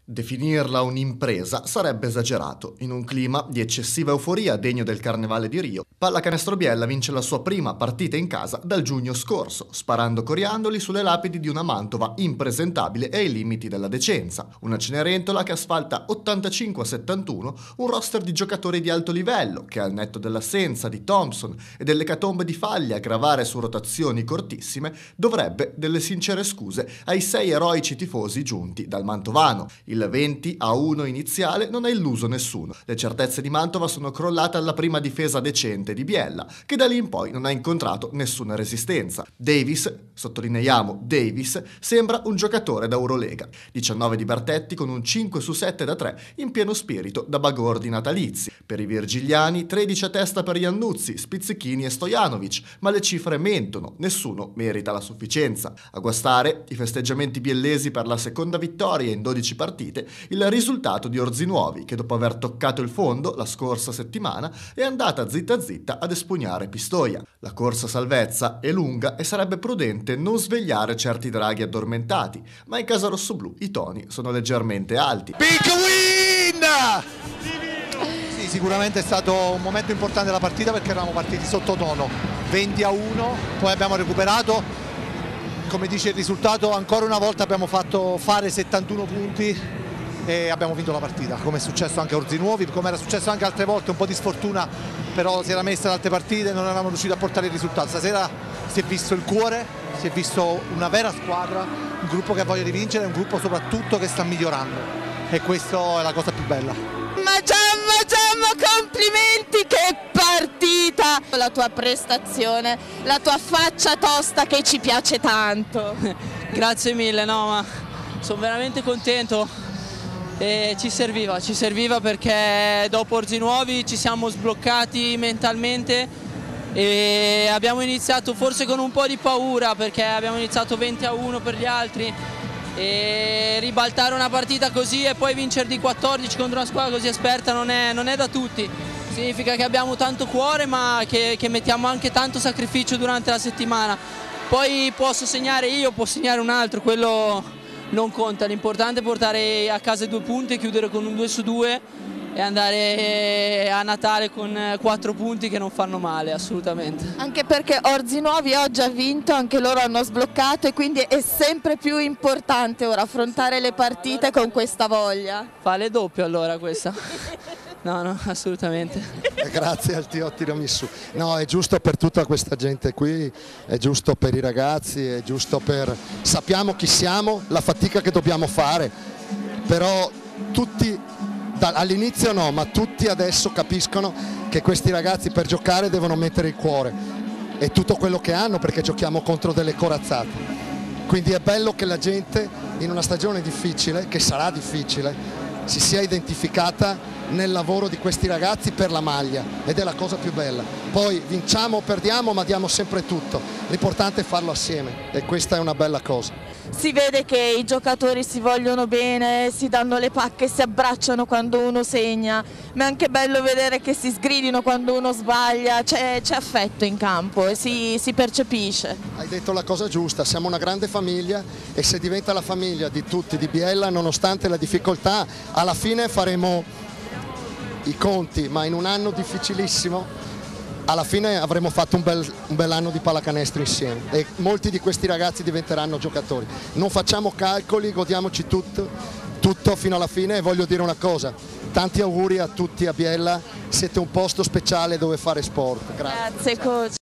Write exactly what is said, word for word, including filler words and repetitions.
Definirla un'impresa sarebbe esagerato. In un clima di eccessiva euforia degno del Carnevale di Rio, Pallacanestro Biella vince la sua prima partita in casa dal giugno scorso, sparando coriandoli sulle lapidi di una Mantova impresentabile e ai limiti della decenza. Una Cenerentola che asfalta ottantacinque a settantuno un roster di giocatori di alto livello che, al netto dell'assenza di Thompson e dell'ecatombe di falli a gravare su rotazioni cortissime, dovrebbe delle sincere scuse ai sei eroici tifosi giunti dal mantovano. Il venti a uno iniziale non ha illuso nessuno. Le certezze di Mantova sono crollate alla prima difesa decente di Biella, che da lì in poi non ha incontrato nessuna resistenza. Davis, sottolineiamo Davis, sembra un giocatore da Eurolega. diciannove di Bertetti con un cinque su sette da tre in pieno spirito da bagordi natalizi. Per i virgiliani tredici a testa per Iannuzzi, Spizzichini e Stojanovic, ma le cifre mentono, nessuno merita la sufficienza. A guastare i festeggiamenti biellesi per la seconda vittoria in dodici partite, il risultato di Orzinuovi, che dopo aver toccato il fondo la scorsa settimana è andata zitta zitta ad espugnare Pistoia. La corsa salvezza è lunga e sarebbe prudente non svegliare certi draghi addormentati, ma in casa rossoblù i toni sono leggermente alti. Big win! Sì, sicuramente è stato un momento importante della partita perché eravamo partiti sottotono, venti a uno, poi abbiamo recuperato. Come dice il risultato, ancora una volta abbiamo fatto fare settantuno punti e abbiamo vinto la partita, come è successo anche a Orzinuovi, come era successo anche altre volte, un po' di sfortuna però si era messa in altre partite e non eravamo riusciti a portare il risultato. Stasera si è visto il cuore, si è visto una vera squadra, un gruppo che ha voglia di vincere, un gruppo soprattutto che sta migliorando e questa è la cosa più bella. Ma Giamma, Giamma, complimenti, che partita! La tua prestazione, la tua faccia tosta che ci piace tanto. Grazie mille, no, ma sono veramente contento e ci serviva, ci serviva perché dopo Orzinuovi ci siamo sbloccati mentalmente e abbiamo iniziato forse con un po' di paura perché abbiamo iniziato venti a uno per gli altri e ribaltare una partita così e poi vincere di quattordici contro una squadra così esperta non è, non è da tutti. Significa che abbiamo tanto cuore ma che, che mettiamo anche tanto sacrificio durante la settimana. Poi posso segnare io, può segnare un altro, quello non conta. L'importante è portare a casa due punti, chiudere con un due su due e andare a Natale con quattro punti che non fanno male assolutamente. Anche perché Orzinuovi oggi ha vinto, anche loro hanno sbloccato e quindi è sempre più importante ora affrontare le partite con questa voglia. Fa le doppie allora questa. No, no, assolutamente. Grazie al Tio Tiramisù. No, è giusto per tutta questa gente qui, è giusto per i ragazzi, è giusto per... Sappiamo chi siamo, la fatica che dobbiamo fare, però tutti, all'inizio no, ma tutti adesso capiscono che questi ragazzi per giocare devono mettere il cuore e tutto quello che hanno perché giochiamo contro delle corazzate. Quindi è bello che la gente in una stagione difficile, che sarà difficile, si sia identificata nel lavoro di questi ragazzi per la maglia ed è la cosa più bella. Poi vinciamo o perdiamo ma diamo sempre tutto, l'importante è farlo assieme e questa è una bella cosa. Si vede che i giocatori si vogliono bene, si danno le pacche, si abbracciano quando uno segna, ma è anche bello vedere che si sgridino quando uno sbaglia, c'è affetto in campo e si, si percepisce. Hai detto la cosa giusta, siamo una grande famiglia e se diventa la famiglia di tutti di Biella, nonostante la difficoltà, alla fine faremo i conti, ma in un anno difficilissimo alla fine avremo fatto un bel, un bel anno di pallacanestro insieme e molti di questi ragazzi diventeranno giocatori. Non facciamo calcoli, godiamoci tutto, tutto fino alla fine e voglio dire una cosa, tanti auguri a tutti a Biella, siete un posto speciale dove fare sport. Grazie, Grazie coach.